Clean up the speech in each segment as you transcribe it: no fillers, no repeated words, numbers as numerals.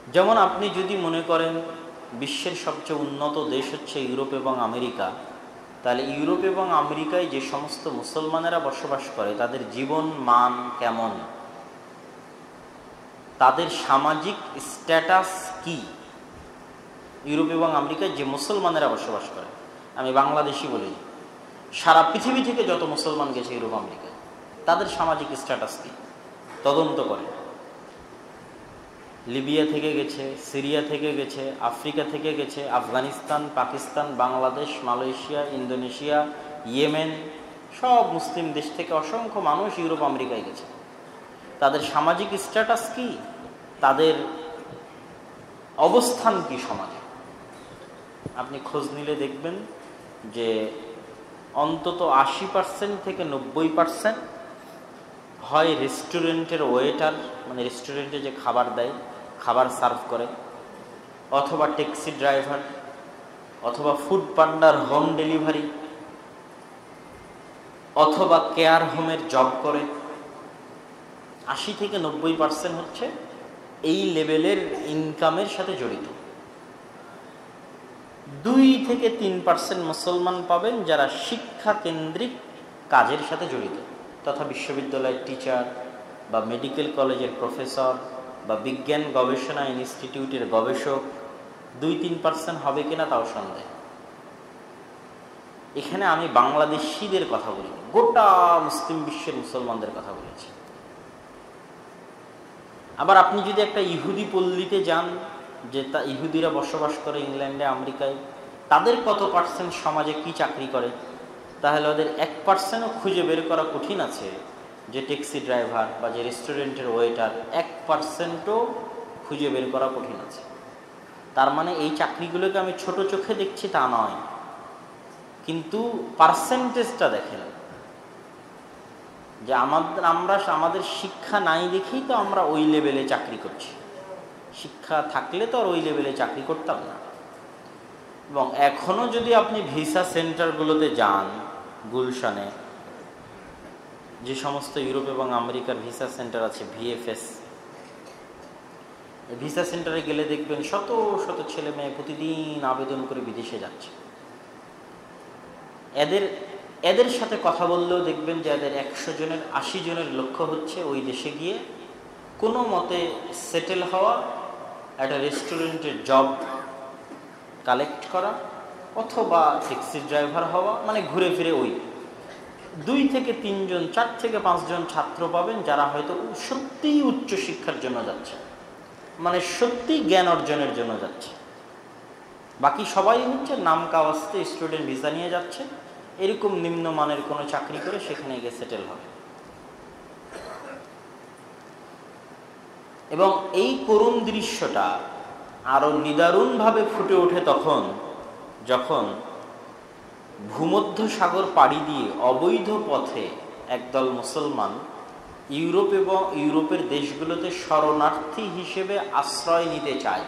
যেমন আপনি যদি মনে করেন বিশ্বের সবচেয়ে উন্নত দেশ হচ্ছে ইউরোপ এবং আমেরিকা, তাহলে ইউরোপ এবং আমেরিকায় যে সমস্ত মুসলমানেরা বসবাস করে তাদের জীবন মান কেমন, তাদের সামাজিক স্ট্যাটাস কি? ইউরোপ এবং আমেরিকায় যে মুসলমানেরা বসবাস করে, আমি বাংলাদেশি বলি, সারা পৃথিবী থেকে যত মুসলমান গেছে ইউরোপ আমেরিকায়, তাদের সামাজিক স্ট্যাটাস কি তদন্ত করে। লিবিয়া থেকে গেছে, সিরিয়া থেকে গেছে, আফ্রিকা থেকে গেছে, Afghanistan, Pakistan, Bangladesh, Malaysia, Indonesia, Yemen, সব মুসলিম দেশ থেকে অসংখ্য মানুষ ইউরোপ আমেরিকায় গেছে। তাদের সামাজিক স্ট্যাটাস কি, তাদের অবস্থান কি সমাজে, আপনি খোঁজ নিলে দেখবেন যে অন্তত 80% থেকে 90% হয় রেস্টুরেন্টের ওয়েটার, মানে রেস্টুরেন্টে যে খাবার দেয়, খাবার সার্ভ করে, অথবা ট্যাক্সি ড্রাইভার, অথবা ফুড পান্ডার, হোম ডেলিভারি, অথবা কেয়ার হোমের জব করে। 80 থেকে 90% হচ্ছে এই লেভেলের ইনকামের সাথে জড়িত। 2 থেকে 3% মুসলমান পাবেন যারা শিক্ষা কেন্দ্রিক কাজের সাথে জড়িত, তথা বিশ্ববিদ্যালয়ের টিচার বা মেডিকেল কলেজের প্রফেসর বা বিজ্ঞান গবেষণা ইনস্টিটিউটের গবেষক। 2-3% হবে কিনা তাও সন্দেহ। এখানে আমি বাংলাদেশিদের কথা বলি, গোটা মুসলিম বিশ্বের মুসলমানদের কথা বলেছি। আবার আপনি যদি একটা ইহুদি পল্লীতে যান, যে তা ইহুদিরা বসবাস করে ইংল্যান্ডে, আমেরিকায়, তাদের কত পার্সেন্ট সমাজে কি চাকরি করে, তাহলে ওদের 1%ও খুঁজে বের করা কঠিন আছে যে ট্যাক্সি ড্রাইভার বা যে রেস্টুরেন্টের ওয়েটার, 1%ও খুঁজে বের করা কঠিন আছে। তার মানে এই চাকরিগুলোকে আমি ছোট চোখে দেখছি তা নয়, কিন্তু পার্সেন্টেজটা দেখেন যে আমাদের শিক্ষা নাই দেখেই তো আমরা ওই লেভেলে চাকরি করছি। শিক্ষা থাকলে তো আর ওই লেভেলে চাকরি করতাম না। এবং এখনও যদি আপনি ভিসা সেন্টারগুলোতে যান, গুলশানে যে সমস্ত ইউরোপ এবং আমেরিকার ভিসা সেন্টার আছে, ভিএফএস, ভিসা সেন্টারে গেলে দেখবেন শত শত ছেলে মেয়ে প্রতিদিন আবেদন করে বিদেশে যাচ্ছে। এদের সাথে কথা বললেও দেখবেন যে এদের 100 জনের 80 জনের লক্ষ্য হচ্ছে ওই দেশে গিয়ে কোনো মতে সেটেল হওয়া, একটা রেস্টুরেন্টের জব কালেক্ট করা, অথবা ট্যাক্সি ড্রাইভার হওয়া, মানে ঘুরে ফিরে ওই 2 থেকে 3 জন, 4 থেকে 5 জন ছাত্র পাবেন যারা হয়তো সত্যিই উচ্চশিক্ষার জন্য যাচ্ছে, মানে সত্যিই জ্ঞান অর্জনের জন্য যাচ্ছে। বাকি সবাই হচ্ছে নাম কাওয়াস্তে স্টুডেন্ট ভিসা নিয়ে যাচ্ছে, এরকম নিম্নমানের কোনো চাকরি করে সেখানে গিয়ে সেটেল হবে। এবং এই করুণ দৃশ্যটা আরও নিদারুণভাবে ফুটে ওঠে তখন যখন ভূমধ্য সাগর পাড়ি দিয়ে অবৈধ পথে একদল মুসলমান ইউরোপ এবং ইউরোপের দেশগুলোতে শরণার্থী হিসেবে আশ্রয় নিতে চায়।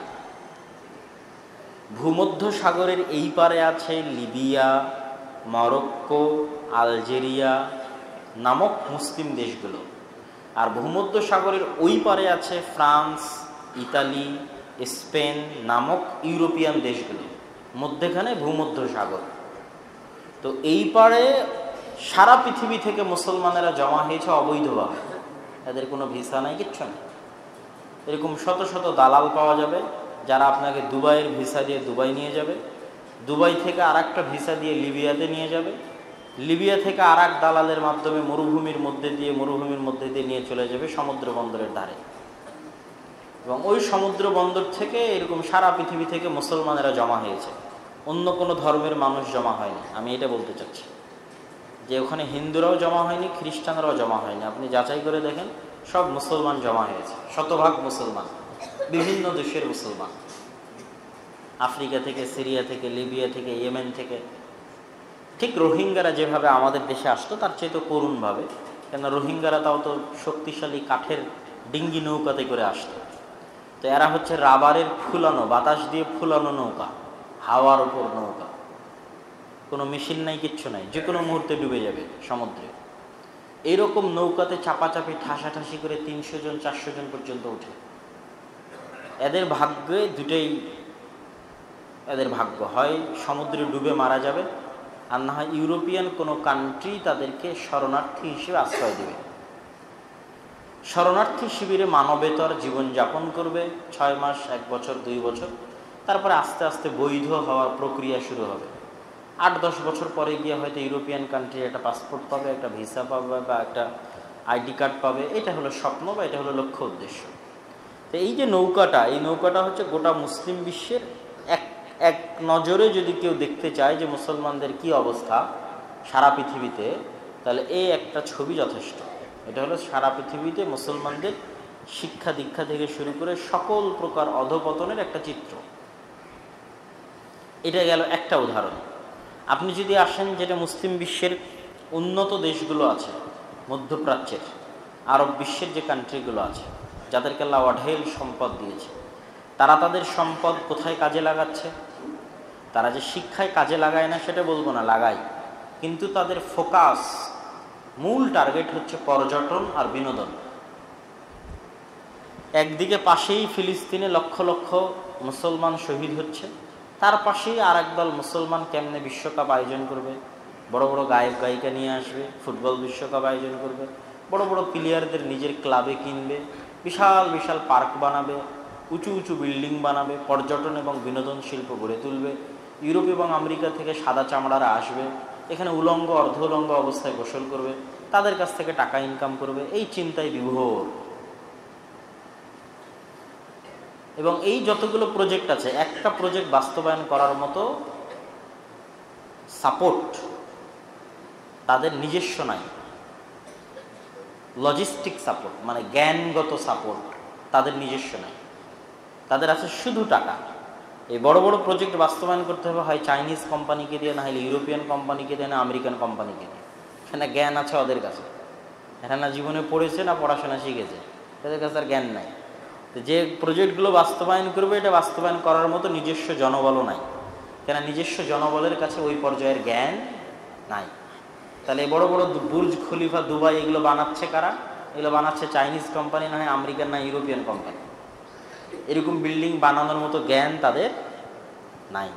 ভূমধ্য সাগরের এই পারে আছে লিবিয়া, মরক্কো, আলজেরিয়া নামক মুসলিম দেশগুলো, আর ভূমধ্য সাগরের ওই পারে আছে ফ্রান্স, ইতালি, স্পেন নামক ইউরোপিয়ান দেশগুলো, মধ্যেখানে ভূমধ্য সাগর। তো এই পারে সারা পৃথিবী থেকে মুসলমানেরা জমা হয়েছে অবৈধভাবে, এদের কোনো ভিসা নাই, কিচ্ছু নেই। এরকম শত শত দালাল পাওয়া যাবে যারা আপনাকে দুবাইয়ের ভিসা দিয়ে দুবাই নিয়ে যাবে, দুবাই থেকে আর একটা ভিসা দিয়ে লিবিয়াতে নিয়ে যাবে, লিবিয়া থেকে আর এক দালালের মাধ্যমে মরুভূমির মধ্যে দিয়ে নিয়ে চলে যাবে সমুদ্র বন্দরের ধারে। এবং ওই সমুদ্র বন্দর থেকে এরকম সারা পৃথিবী থেকে মুসলমানেরা জমা হয়েছে, অন্য কোনো ধর্মের মানুষ জমা হয়নি। আমি এটা বলতে চাচ্ছি যে ওখানে হিন্দুরাও জমা হয়নি, খ্রিস্টানরাও জমা হয়নি। আপনি যাচাই করে দেখেন, সব মুসলমান জমা হয়েছে, শতভাগ মুসলমান, বিভিন্ন দেশের মুসলমান, আফ্রিকা থেকে, সিরিয়া থেকে, লিবিয়া থেকে, ইয়েমেন থেকে। ঠিক রোহিঙ্গারা যেভাবে আমাদের দেশে আসতো তার চেয়ে তো করুণভাবে, কেন রোহিঙ্গারা তাও তো শক্তিশালী কাঠের ডিঙ্গি নৌকাতে করে আসতো। তো এরা হচ্ছে রাবারের ফুলানো, বাতাস দিয়ে ফুলানো নৌকা, হাওয়ার উপর নৌকা, কোনো মেশিন নাই, কিচ্ছু নাই, যে কোনো মুহূর্তে ডুবে যাবে সমুদ্রে। এইরকম নৌকাতে চাপাচাপি ঠাসাঠাসি করে 300 জন 400 জন পর্যন্ত ওঠে। এদের ভাগ্যে দুটেই, এদের ভাগ্য হয় সমুদ্রে ডুবে মারা যাবে, আর না হয় ইউরোপিয়ান কোনো কান্ট্রি তাদেরকে শরণার্থী হিসেবে আশ্রয় দেবে। শরণার্থী শিবিরে মানবেতর জীবনযাপন করবে 6 মাস, 1 বছর, 2 বছর, তারপরে আস্তে আস্তে বৈধ হওয়ার প্রক্রিয়া শুরু হবে। 8-10 বছর পরে গিয়ে হয়তো ইউরোপিয়ান কান্ট্রি একটা পাসপোর্ট পাবে, একটা ভিসা পাবে বা একটা আইডি কার্ড পাবে। এটা হলো স্বপ্ন বা এটা হলো লক্ষ্য উদ্দেশ্য। তো এই যে নৌকাটা, এই নৌকাটা হচ্ছে গোটা মুসলিম বিশ্বের এক নজরে যদি কেউ দেখতে চায় যে মুসলমানদের কি অবস্থা সারা পৃথিবীতে, তাহলে এই একটা ছবি যথেষ্ট। এটা হলো সারা পৃথিবীতে মুসলমানদের শিক্ষা দীক্ষা থেকে শুরু করে সকল প্রকার অধঃপতনের একটা চিত্র। এটা গেল একটা উদাহরণ। আপনি যদি আসেন যেটা মুসলিম বিশ্বের উন্নত দেশগুলো আছে, মধ্যপ্রাচ্যের, আরব বিশ্বের যে কান্ট্রিগুলো আছে, যাদেরকে আল্লাহ অঢেল সম্পদ দিয়েছে, তারা তাদের সম্পদ কোথায় কাজে লাগাচ্ছে? তারা যে শিক্ষায় কাজে লাগায় না সেটা বলবো না, লাগায়, কিন্তু তাদের ফোকাস, মূল টার্গেট হচ্ছে পর্যটন আর বিনোদন। একদিকে পাশেই ফিলিস্তিনে লক্ষ লক্ষ মুসলমান শহীদ হচ্ছে, তার পাশেই আর একদল মুসলমান কেমনে বিশ্বকাপ আয়োজন করবে, বড় বড় গায়ক গায়িকা নিয়ে আসবে, ফুটবল বিশ্বকাপ আয়োজন করবে, বড় বড় প্লেয়ারদের নিজের ক্লাবে কিনবে, বিশাল বিশাল পার্ক বানাবে, উঁচু উঁচু বিল্ডিং বানাবে, পর্যটন এবং বিনোদন শিল্প গড়ে তুলবে। ইউরোপ এবং আমেরিকা থেকে সাদা চামড়ারা আসবে, এখানে উলঙ্গ অর্ধ উলঙ্গ অবস্থায় গোসল করবে, তাদের কাছ থেকে টাকা ইনকাম করবে, এই চিন্তায় বিভোর। এবং এই যতগুলো প্রজেক্ট আছে, একটা প্রজেক্ট বাস্তবায়ন করার মতো সাপোর্ট তাদের নিজস্ব নাই। লজিস্টিক সাপোর্ট মানে জ্ঞানগত সাপোর্ট তাদের নিজস্ব নাই, তাদের আছে শুধু টাকা। এই বড় বড় প্রজেক্ট বাস্তবায়ন করতে হবে হয় চাইনিজ কোম্পানিকে দিয়ে, না হলে ইউরোপিয়ান কোম্পানিকে দিয়ে, না আমেরিকান কোম্পানিকে দিয়ে। সেখানে জ্ঞান আছে ওদের কাছে, এরা না জীবনে পড়েছে না পড়াশোনা শিখেছে, তাদের কাছে আর জ্ঞান নাই। তো যে প্রজেক্টগুলো বাস্তবায়ন করবে, এটা বাস্তবায়ন করার মতো নিজস্ব জনবলও নাই, কেন নিজস্ব জনবলের কাছে ওই পর্যায়ের জ্ঞান নাই। তাহলে এই বড় বড় বুর্জ খলিফা, দুবাই, এগুলো বানাচ্ছে কারা? এগুলো বানাচ্ছে চাইনিজ কোম্পানি, না হয় আমেরিকান না ইউরোপিয়ান কোম্পানি। এরকম বিল্ডিং বানানোর মতো জ্ঞান তাদের নাই।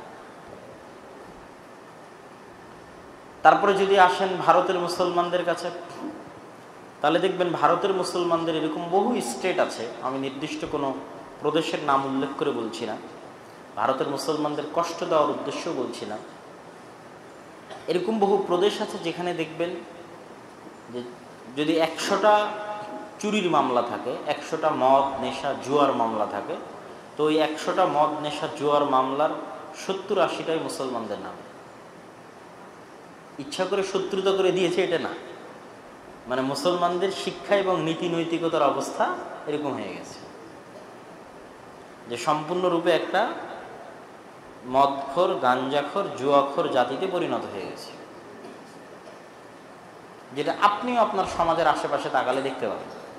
তারপরে যদি আসেন ভারতের মুসলমানদের কাছে, তাহলে দেখবেন ভারতের মুসলমানদের এরকম বহু স্টেট আছে, আমি নির্দিষ্ট কোনো প্রদেশের নাম উল্লেখ করে বলছি না, ভারতের মুসলমানদের কষ্ট দেওয়ার উদ্দেশ্য বলছি না। এরকম বহু প্রদেশ আছে যেখানে দেখবেন যে যদি 100টা চুরির মামলা থাকে, 100টা মদ নেশা জুয়ার মামলা থাকে, তো ওই 100টা মদ নেশা জুয়ার মামলার 70-80টাই মুসলমানদের নামে। ইচ্ছা করে শত্রুতা করে দিয়েছে এটা না, মানে মুসলমানদের শিক্ষা এবং নীতি নৈতিকতার অবস্থা এরকম হয়ে গেছে যে সম্পূর্ণরূপে একটা মদখোর, গাঞ্জাখোর, জুয়াখোর জাতিতে পরিণত হয়ে গেছে, যেটা আপনিও আপনার সমাজের আশেপাশে তাকালে দেখতে পাবেন।